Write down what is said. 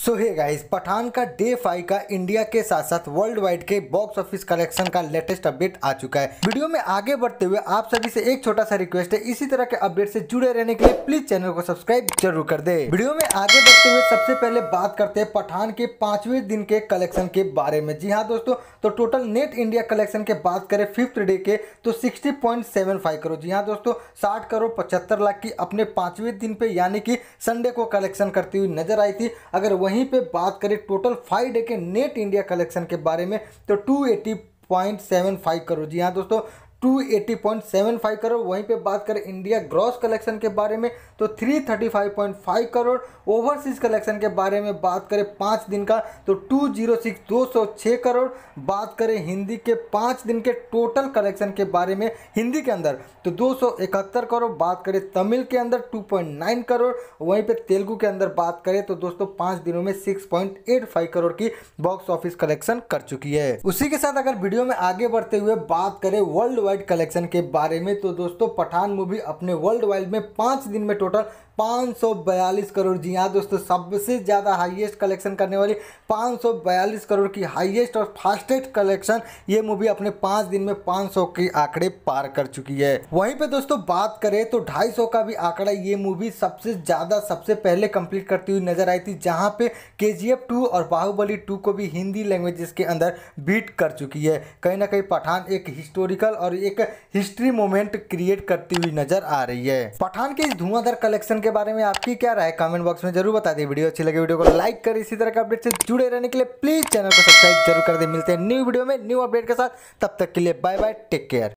सो hey guys, Pathan का day 5 का India के साथ साथ वर्ल्ड वाइड के बॉक्स ऑफिस कलेक्शन का लेटेस्ट अपडेट आ चुका है। वीडियो में आगे बढ़ते हुए आप सभी से एक छोटा सा रिक्वेस्ट है, इसी तरह के अपडेट से जुड़े रहने के लिए प्लीज चैनल को सब्सक्राइब जरूर कर दे। वीडियो में आगे बढ़ते हुए सबसे पहले बात करते हैं पठान के 5वें दिन के कलेक्शन के बारे में। जी हाँ दोस्तों, तो टोटल नेट इंडिया कलेक्शन के बात करें 5th डे के तो 60.75 करोड़। जी हाँ दोस्तों, 60 करोड़ 75 लाख की अपने 5वें दिन पे यानी कि संडे को कलेक्शन करती हुई नजर आई थी। अगर वहीं पे बात करें टोटल 5 डे के नेट इंडिया कलेक्शन के बारे में तो 280.75 करोड़। जी हाँ दोस्तों, 280.75 करोड़। वहीं पे बात करें इंडिया ग्रॉस कलेक्शन के बारे में तो 335.5 करोड़। ओवरसीज कलेक्शन के बारे में बात करें 5 दिन का तो 206 करोड़। बात करें हिंदी के 5 दिन के टोटल कलेक्शन के बारे में हिंदी के अंदर तो 271 करोड़। बात करें तमिल के अंदर 2.9 करोड़। वहीं पे तेलुगु के अंदर बात करें तो दोस्तों 5 दिनों में 6.85 करोड़ की बॉक्स ऑफिस कलेक्शन कर चुकी है। उसी के साथ अगर वीडियो में आगे बढ़ते हुए बात करें वर्ल्ड वाइड कलेक्शन के बारे में तो दोस्तों पठान मूवी अपने वर्ल्ड वाइड में 5 दिन में टोटल 542 करोड़। जी हाँ दोस्तों, सबसे ज़्यादा हाईएस्ट कलेक्शन करने वाली 542 करोड़ की हाईएस्ट और फास्टेस्ट कलेक्शन ये मूवी अपने 5 दिन में 500 के आंकड़े पार कर चुकी है। वहीं पे दोस्तों बात करें तो 250 का भी आंकड़ा ये मूवी सबसे ज़्यादा सबसे पहले कंप्लीट करती हुई नजर आई थी, जहाँ पे KGF 2 और बाहुबली 2 को भी हिंदी लैंग्वेजेस के अंदर बीट कर चुकी है। कहीं ना कहीं पठान एक हिस्टोरिकल और एक हिस्ट्री मोमेंट क्रिएट करती हुई नजर आ रही है। पठान के इस धुआंधार कलेक्शन के बारे में आपकी क्या राय है कमेंट बॉक्स में जरूर बता दें। वीडियो अच्छी लगे वीडियो को लाइक करें, इसी तरह के अपडेट से जुड़े रहने के लिए प्लीज चैनल को सब्सक्राइब जरूर कर दें। मिलते हैं न्यू वीडियो में न्यू अपडेट के साथ, तब तक के लिए बाय बाय, टेक केयर।